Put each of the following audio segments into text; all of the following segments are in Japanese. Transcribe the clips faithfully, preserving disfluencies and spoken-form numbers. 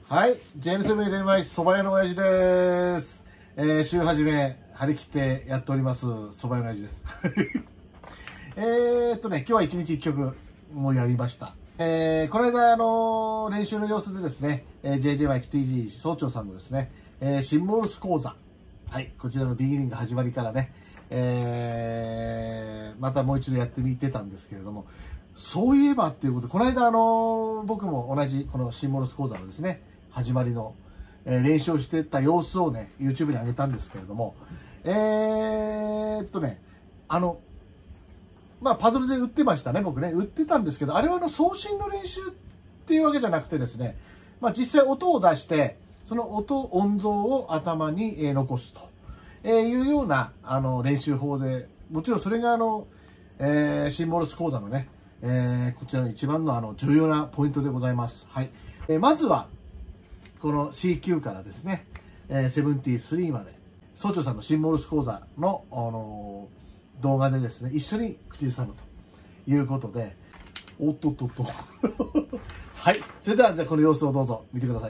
はい、ジェームセブン連枚そば屋の親父です。えー、週始め張り切ってやっておりますそば屋の親父です。えっとね、今日は一日一曲もやりました。えー、この間あのー、練習の様子でですね、えー、ジェイジェー マイク ティージー 総長さんのですね、えー、シンボルス講座、はい、こちらのビギニング始まりからね、えー、またもう一度やってみてたんですけれども、そういえばっていうことで、この間あのー、僕も同じこのシンボルス講座のですね、始まりの、えー、練習をしてた様子をね、YouTube に上げたんですけれども、えー、っとね、あの、まあ、パドルで打ってましたね、僕ね。打ってたんですけど、あれはあの送信の練習っていうわけじゃなくてですね、まあ、実際音を出して、その音、音像を頭に残すというようなあの練習法で、もちろんそれがあの、えー、シンボルス講座のね、えー、こちらの一番のあの重要なポイントでございます。はい。えー、まずは、この シーキュー からですね、えー、ななじゅうさんまで、総長さんのシンボルス講座の、あのー、動画でですね、一緒に口ずさむということで、おっとっとっと。はい。それでは、じゃあこの様子をどうぞ見てください。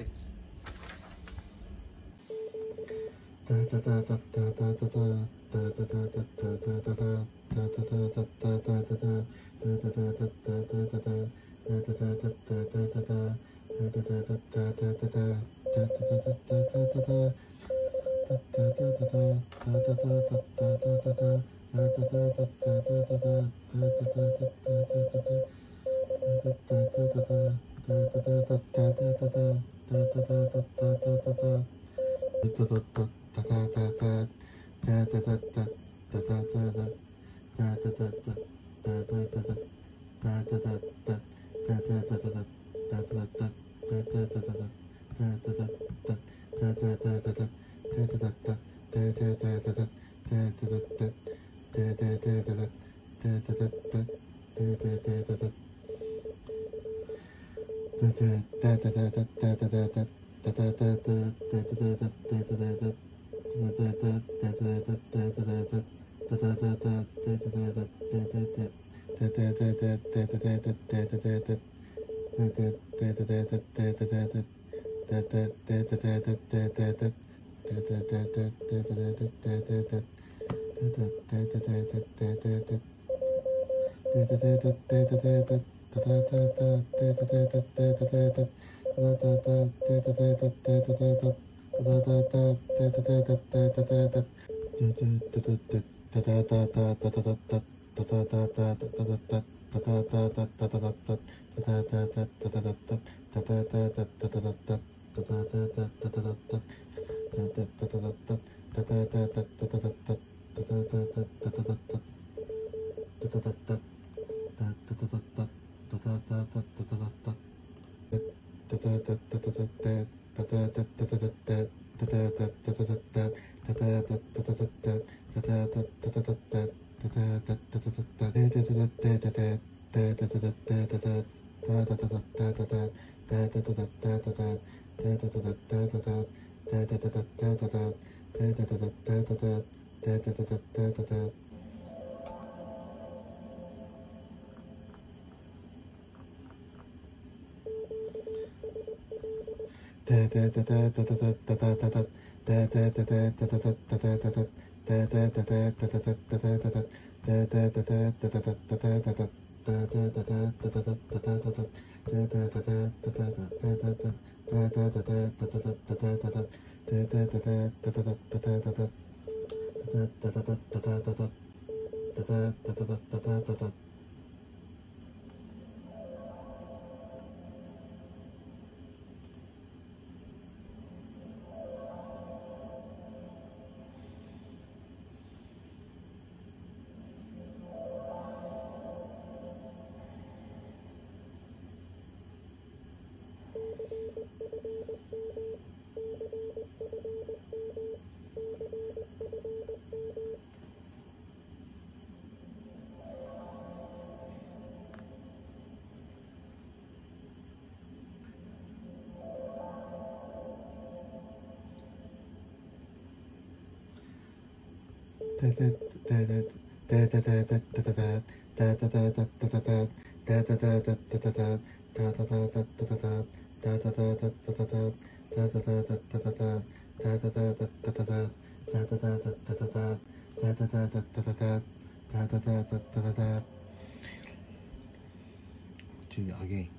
again.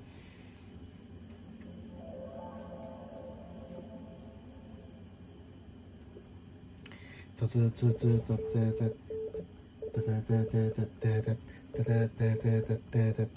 つつつつとててててててててててててててて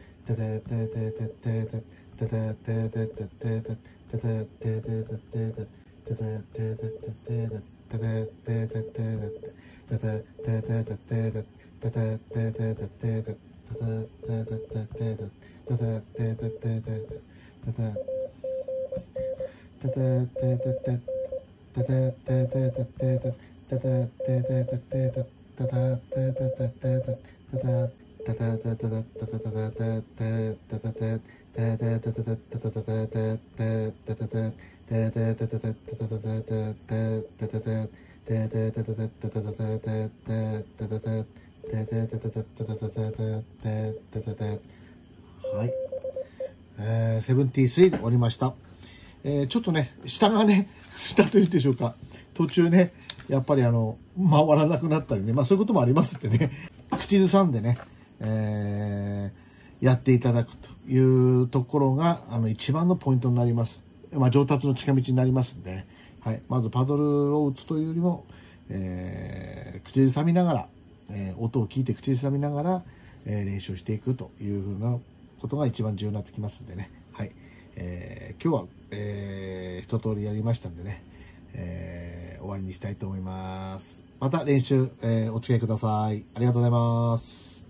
はい、えー、セブンティースリーで終わりました。えー、ちょっとね、下がね、下というんでしょうか、途中ね、やっぱりあの、回らなくなったりね、まあそういうこともありますってね、口ずさんでね、えー、やっていただくというところが、あの、一番のポイントになります。まあ上達の近道になりますんで、はい、まずパドルを打つというよりも、えー、口ずさみながら、えー、音を聞いて口ずさみながら、えー、練習していくというふうなことが一番重要になってきますんでね。はい。えー、今日は、えー、一通りやりましたんでね、えー、終わりにしたいと思います。また練習、えー、お付き合いください。ありがとうございます。